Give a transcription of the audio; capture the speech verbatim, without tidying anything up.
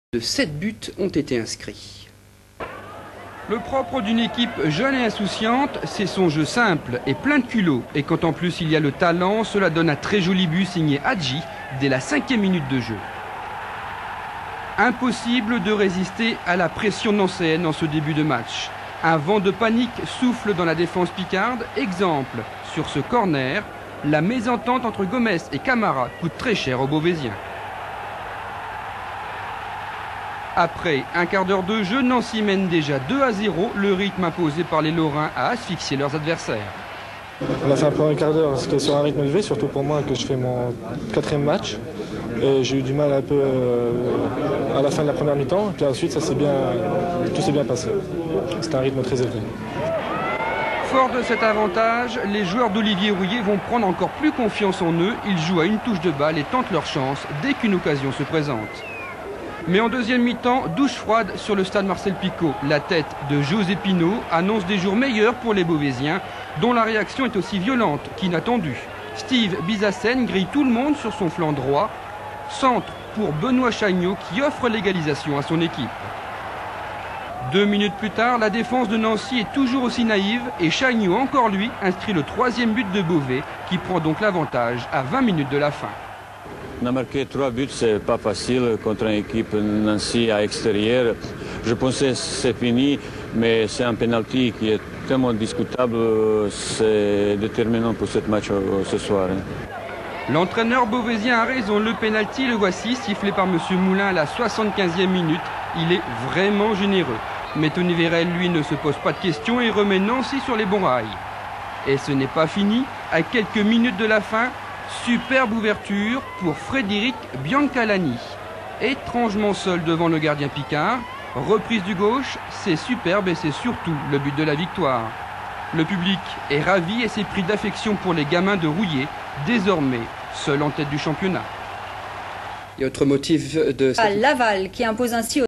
De sept buts ont été inscrits. Le propre d'une équipe jeune et insouciante, c'est son jeu simple et plein de culot. Et quand en plus il y a le talent, cela donne un très joli but signé Hadji dès la cinquième minute de jeu. Impossible de résister à la pression nancéenne en ce début de match. Un vent de panique souffle dans la défense picarde. Exemple, sur ce corner, la mésentente entre Gomez et Camara coûte très cher aux Beauvaisiens. Après un quart d'heure de jeu, Nancy mène déjà deux à zéro. Le rythme imposé par les Lorrains a asphyxié leurs adversaires. On a fait un premier quart d'heure, c'était sur un rythme élevé, surtout pour moi que je fais mon quatrième match. J'ai eu du mal un peu euh, à la fin de la première mi-temps, puis ensuite ça s'est bien, tout s'est bien passé. C'était un rythme très élevé. Fort de cet avantage, les joueurs d'Olivier Rouillet vont prendre encore plus confiance en eux. Ils jouent à une touche de balle et tentent leur chance dès qu'une occasion se présente. Mais en deuxième mi-temps, douche froide sur le stade Marcel Picot. La tête de José Pinot annonce des jours meilleurs pour les Beauvaisiens, dont la réaction est aussi violente qu'inattendue. Steve Bizassen grille tout le monde sur son flanc droit. Centre pour Benoît Chagnot qui offre l'égalisation à son équipe. Deux minutes plus tard, la défense de Nancy est toujours aussi naïve et Chagnot, encore lui, inscrit le troisième but de Beauvais qui prend donc l'avantage à vingt minutes de la fin. On a marqué trois buts, c'est pas facile contre une équipe Nancy à l'extérieur. Je pensais que c'est fini, mais c'est un penalty qui est tellement discutable, c'est déterminant pour ce match ce soir. L'entraîneur beauvaisien a raison, le penalty, le voici, sifflé par M. Moulin à la soixante-quinzième minute. Il est vraiment généreux. Mais Tony Vérel, lui, ne se pose pas de questions et remet Nancy sur les bons rails. Et ce n'est pas fini. À quelques minutes de la fin, superbe ouverture pour Frédéric Biancalani. Étrangement seul devant le gardien Picard. Reprise du gauche, c'est superbe et c'est surtout le but de la victoire. Le public est ravi et s'est pris d'affection pour les gamins de Rouillet, désormais seul en tête du championnat. Et autre motif de... À Laval qui impose ainsi